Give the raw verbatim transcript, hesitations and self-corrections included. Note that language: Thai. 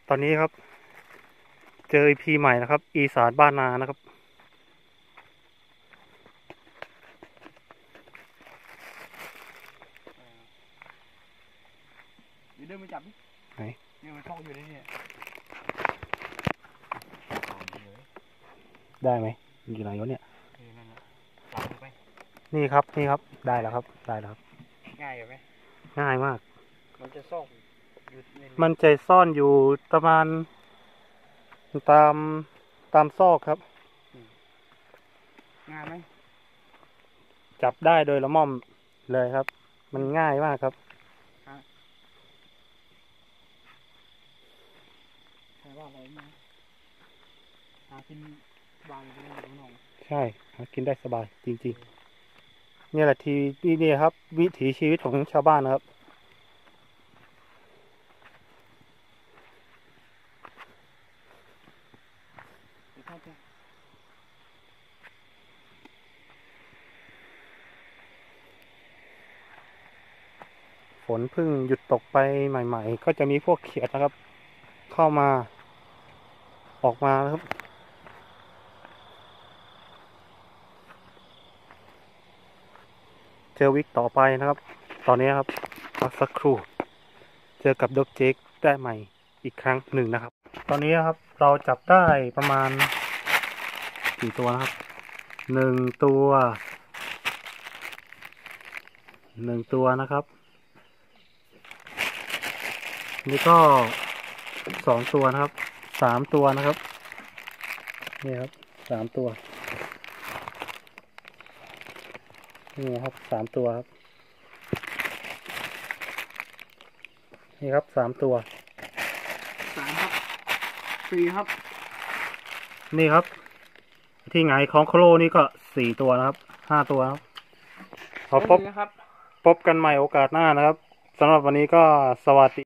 ตอนนี้ครับเจอ อี พี ใหม่นะครับอีสานบ้านนานะครับเดี๋ยวเดินมาจับดิไหนเนี่ยมันช่องอยู่ในนี่ได้ไหมอยู่ไหนวะเนี่ยนั่นนะหลับลงไปนี่ครับนี่ครับได้แล้วครับได้แล้วครับง่ายไหมง่ายมากมันจะซ่อนอยู่มันจะซ่อนอยู่ประมาณตามตามซอกครับง่ายไหมจับได้โดยละม่อมเลยครับมันง่ายมากครับใช่ว่าอะไรนะหากินสบายเลยน้องใช่หากินได้สบายจริงๆนี่แหละทีนี่นี่ครับวิถีชีวิตของชาวบ้านนะครับฝนเพิ่งหยุดตกไปใหม่ๆก็จะมีพวกเขียดนะครับ เข้ามาออกมานะครับเจอวิกต่อไปนะครับตอนนี้ครับพักสักครู่เจอกับด็อกเจคได้ใหม่อีกครั้งหนึ่งนะครับตอนนี้ครับเราจับได้ประมาณกี่ตัวนะครับหนึ่งตัวหนึ่งตัวนะครับนี่ก็สองตัวนะครับสามตัวนะครับนี่ครับสามตัวนี่ครับสามตัวครับนี่ครับสามตัวสามครับสี่ครับนี่ครับที่ไงของโคโลนี่ก็สี่ตัวนะครับห้าตัวครับขอพบพบกันใหม่โอกาสหน้านะครับสำหรับวันนี้ก็สวัสดี